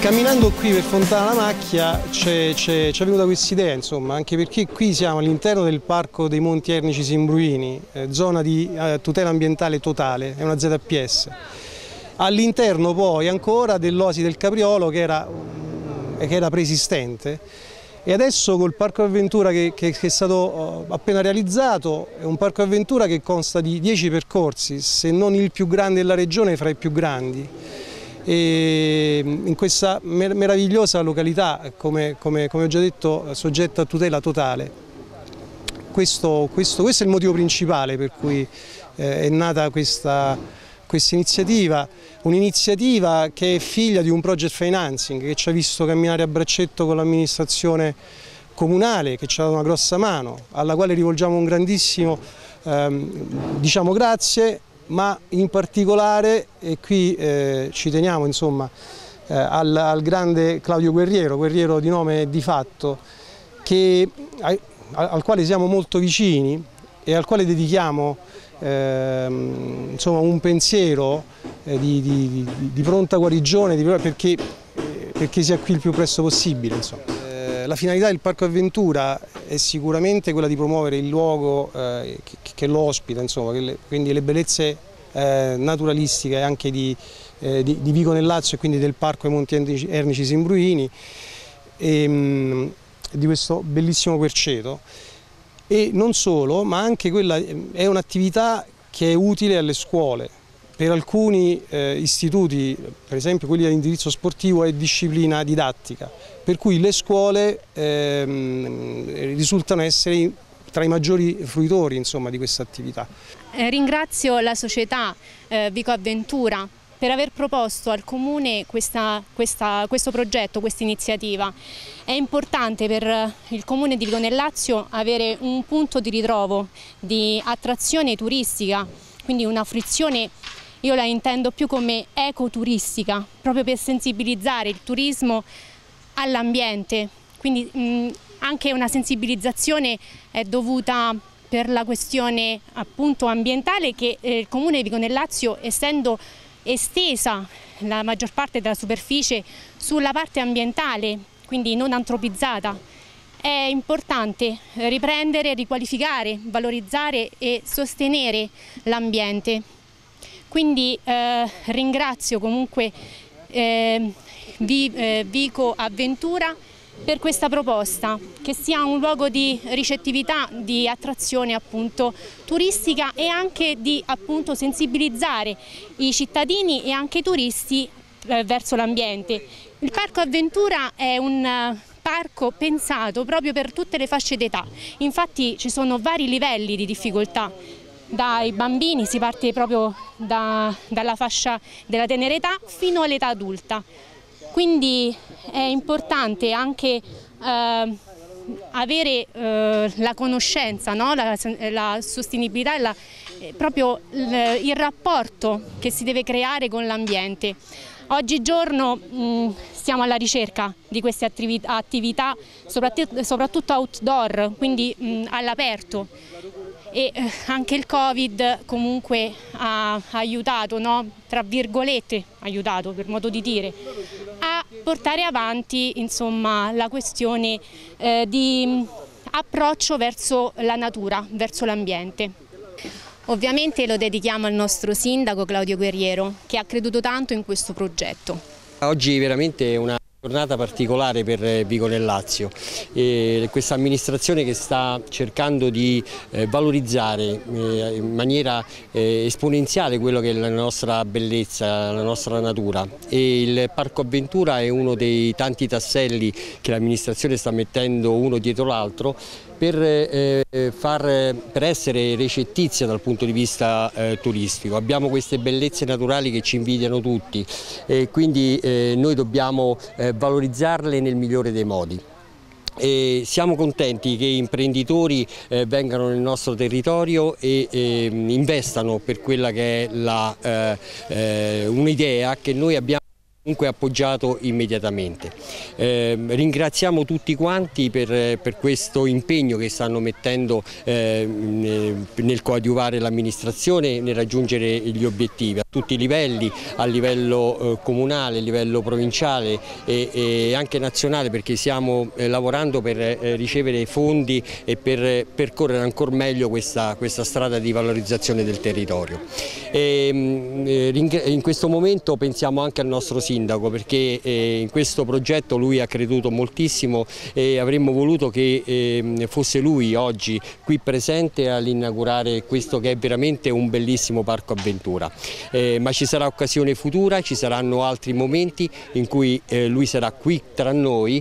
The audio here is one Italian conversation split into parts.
Camminando qui per Fontana la Macchia ci è venuta questa idea, insomma, anche perché qui siamo all'interno del Parco dei Monti Ernici Simbruini, zona di tutela ambientale totale, è una ZPS. All'interno poi ancora dell'Oasi del Capriolo che era preesistente, e adesso col Parco Avventura che è stato appena realizzato, è un Parco Avventura che consta di 10 percorsi, se non il più grande della regione, fra i più grandi. E in questa meravigliosa località, come ho già detto, soggetta a tutela totale. Questo è il motivo principale per cui è nata questa iniziativa, un'iniziativa che è figlia di un project financing che ci ha visto camminare a braccetto con l'amministrazione comunale, che ci ha dato una grossa mano, alla quale rivolgiamo un grandissimo grazie. Ma in particolare, e qui ci teniamo insomma, al grande Claudio Guerriero di nome e di fatto, al quale siamo molto vicini e al quale dedichiamo insomma, un pensiero di pronta guarigione perché sia qui il più presto possibile. Insomma. La finalità del Parco Avventura è sicuramente quella di promuovere il luogo che lo ospita, insomma, quindi le bellezze naturalistiche anche di Vico nel Lazio e quindi del Parco dei Monti Ernici Simbruini, di questo bellissimo querceto. E non solo, ma anche quella è un'attività che è utile alle scuole. Per alcuni istituti, per esempio quelli di indirizzo sportivo, è disciplina didattica, per cui le scuole risultano essere tra i maggiori fruitori, insomma, di questa attività. Ringrazio la società Vico Avventura per aver proposto al Comune questo progetto, questa iniziativa. È importante per il Comune di Vico nel Lazio avere un punto di ritrovo, di attrazione turistica, quindi una fruizione, io la intendo più come ecoturistica, proprio per sensibilizzare il turismo all'ambiente. Quindi anche una sensibilizzazione è dovuta per la questione appunto ambientale, che il Comune di Vico nel Lazio, essendo estesa la maggior parte della superficie sulla parte ambientale, quindi non antropizzata, è importante riprendere, riqualificare, valorizzare e sostenere l'ambiente. Quindi ringrazio comunque Vico Avventura per questa proposta, che sia un luogo di ricettività, di attrazione appunto turistica e anche di appunto sensibilizzare i cittadini e anche i turisti verso l'ambiente. Il Parco Avventura è un parco pensato proprio per tutte le fasce d'età, infatti ci sono vari livelli di difficoltà. Dai bambini si parte proprio dalla fascia della tenera età fino all'età adulta. Quindi è importante anche avere la conoscenza, no? la sostenibilità, proprio il rapporto che si deve creare con l'ambiente. Oggigiorno stiamo alla ricerca di queste attività, soprattutto outdoor, quindi all'aperto. E anche il Covid comunque ha aiutato, no? Tra virgolette, aiutato per modo di dire, a portare avanti insomma, la questione di approccio verso la natura, verso l'ambiente. Ovviamente lo dedichiamo al nostro sindaco Claudio Guerriero, che ha creduto tanto in questo progetto. Oggi veramente è una giornata particolare per Vico nel Lazio, questa amministrazione che sta cercando di valorizzare in maniera esponenziale quello che è la nostra bellezza, la nostra natura, e il Parco Avventura è uno dei tanti tasselli che l'amministrazione sta mettendo uno dietro l'altro per essere recettizia dal punto di vista turistico. Abbiamo queste bellezze naturali che ci invidiano tutti e quindi noi dobbiamo valorizzarle nel migliore dei modi. E siamo contenti che imprenditori vengano nel nostro territorio e investano per quella che è un'idea che noi abbiamo comunque appoggiato immediatamente. Ringraziamo tutti quanti per questo impegno che stanno mettendo nel coadiuvare l'amministrazione e nel raggiungere gli obiettivi. tutti i livelli, a livello comunale, a livello provinciale e anche nazionale, perché stiamo lavorando per ricevere fondi e per percorrere ancora meglio questa strada di valorizzazione del territorio. In questo momento pensiamo anche al nostro sindaco, perché in questo progetto lui ha creduto moltissimo e avremmo voluto che fosse lui oggi qui presente all'inaugurare questo che è veramente un bellissimo parco avventura. Ma ci sarà occasione futura, ci saranno altri momenti in cui lui sarà qui tra noi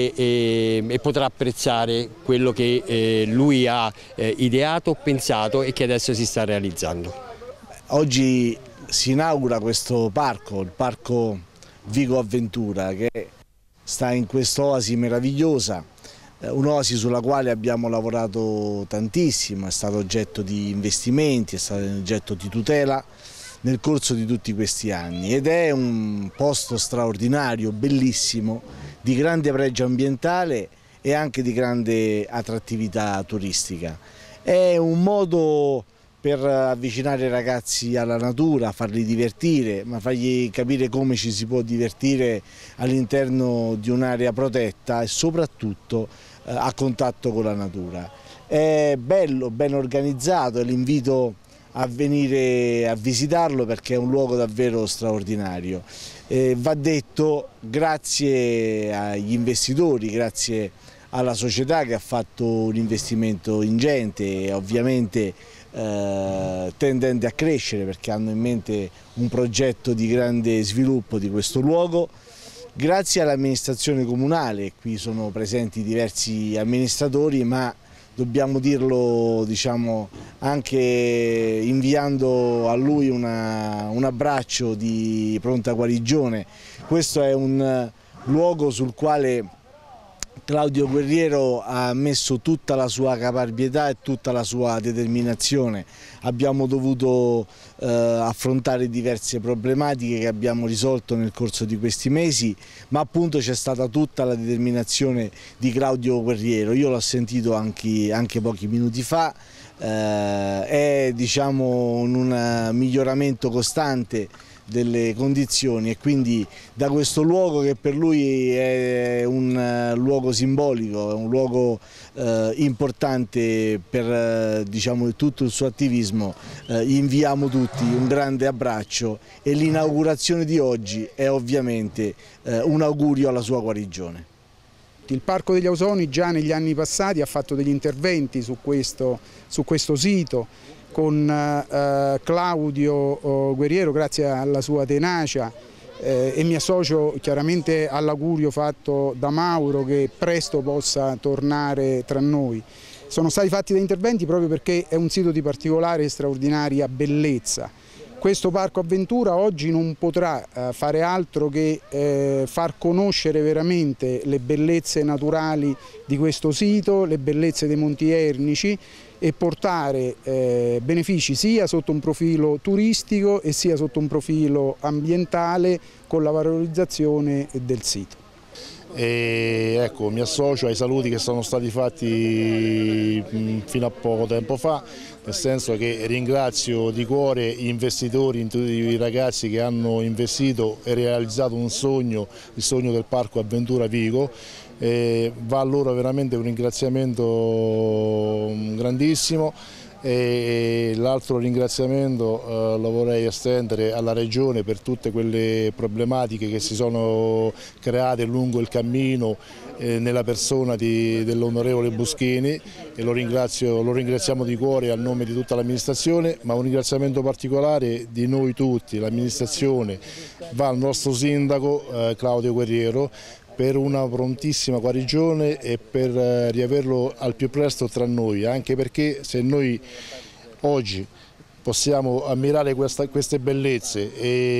e potrà apprezzare quello che lui ha ideato, pensato e che adesso si sta realizzando. Oggi si inaugura questo parco, il parco Vico Avventura, che sta in quest'oasi meravigliosa, un'oasi sulla quale abbiamo lavorato tantissimo, è stato oggetto di investimenti, è stato oggetto di tutela nel corso di tutti questi anni ed è un posto straordinario, bellissimo, di grande pregio ambientale e anche di grande attrattività turistica. È un modo per avvicinare i ragazzi alla natura, farli divertire, ma fargli capire come ci si può divertire all'interno di un'area protetta e soprattutto a contatto con la natura. È bello, ben organizzato e l'invito a venire a visitarlo perché è un luogo davvero straordinario. Va detto grazie agli investitori, grazie alla società che ha fatto un investimento ingente e ovviamente tendente a crescere, perché hanno in mente un progetto di grande sviluppo di questo luogo. Grazie all'amministrazione comunale, qui sono presenti diversi amministratori, ma dobbiamo dirlo, diciamo, anche inviando a lui un abbraccio di pronta guarigione. Questo è un luogo sul quale Claudio Guerriero ha messo tutta la sua caparbietà e tutta la sua determinazione. Abbiamo dovuto affrontare diverse problematiche che abbiamo risolto nel corso di questi mesi, ma appunto c'è stata tutta la determinazione di Claudio Guerriero. Io l'ho sentito anche pochi minuti fa, è, diciamo, un miglioramento costante delle condizioni e quindi da questo luogo, che per lui è un luogo simbolico, è un luogo importante per, diciamo, tutto il suo attivismo, gli inviamo tutti un grande abbraccio e l'inaugurazione di oggi è ovviamente un augurio alla sua guarigione. Il Parco degli Ausoni già negli anni passati ha fatto degli interventi su questo sito con Claudio Guerriero, grazie alla sua tenacia, e mi associo chiaramente all'augurio fatto da Mauro che presto possa tornare tra noi. Sono stati fatti degli interventi proprio perché è un sito di particolare e straordinaria bellezza. Questo Parco Avventura oggi non potrà fare altro che far conoscere veramente le bellezze naturali di questo sito, le bellezze dei Monti Ernici e portare benefici sia sotto un profilo turistico e sia sotto un profilo ambientale con la valorizzazione del sito. E ecco, mi associo ai saluti che sono stati fatti fino a poco tempo fa, nel senso che ringrazio di cuore gli investitori, i ragazzi che hanno investito e realizzato un sogno, il sogno del Parco Avventura Vico. Va a loro veramente un ringraziamento grandissimo. E l'altro ringraziamento lo vorrei estendere alla Regione per tutte quelle problematiche che si sono create lungo il cammino nella persona dell'onorevole Buschini, e lo ringraziamo di cuore a nome di tutta l'amministrazione, ma un ringraziamento particolare di noi tutti, l'amministrazione, va al nostro sindaco Claudio Guerriero per una prontissima guarigione e per riaverlo al più presto tra noi, anche perché se noi oggi possiamo ammirare queste bellezze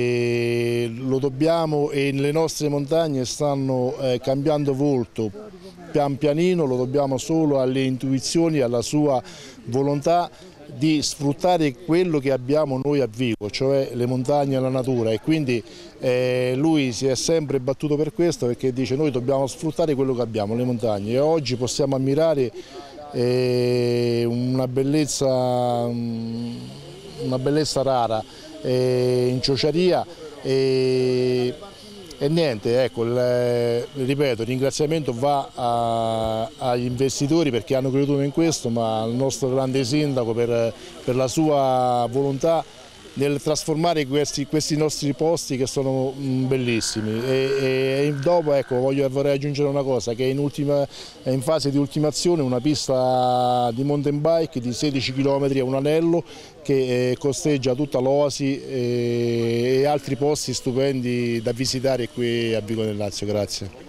e lo dobbiamo, e le nostre montagne stanno cambiando volto pian pianino, lo dobbiamo solo alle intuizioni, alla sua volontà di sfruttare quello che abbiamo noi a Vico, cioè le montagne e la natura, e quindi lui si è sempre battuto per questo, perché dice noi dobbiamo sfruttare quello che abbiamo, le montagne, e oggi possiamo ammirare una bellezza rara in ciociaria e niente, ecco, ripeto, il ringraziamento va agli investitori perché hanno creduto in questo, ma al nostro grande sindaco per la sua volontà nel trasformare questi nostri posti che sono bellissimi. E dopo, ecco, vorrei aggiungere una cosa, che è in fase di ultimazione una pista di mountain bike di 16 km a un anello che costeggia tutta l'Oasi e altri posti stupendi da visitare qui a Vico del Lazio. Grazie.